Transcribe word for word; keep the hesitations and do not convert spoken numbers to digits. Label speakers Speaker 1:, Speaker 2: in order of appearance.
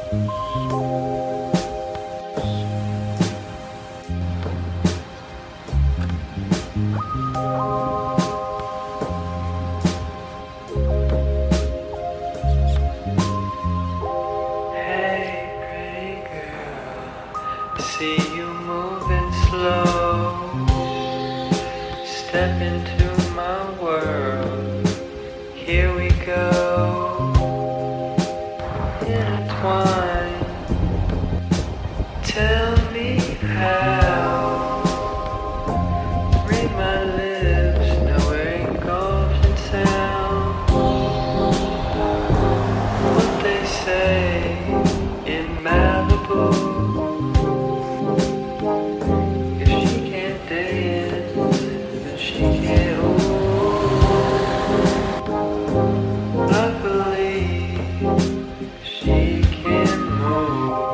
Speaker 1: See you moving slow. Step into my world. Here we go. Intertwine. Tell me how. Read my lips. Now we're engulfed in sound. What they say in Malibu. I believe she can move.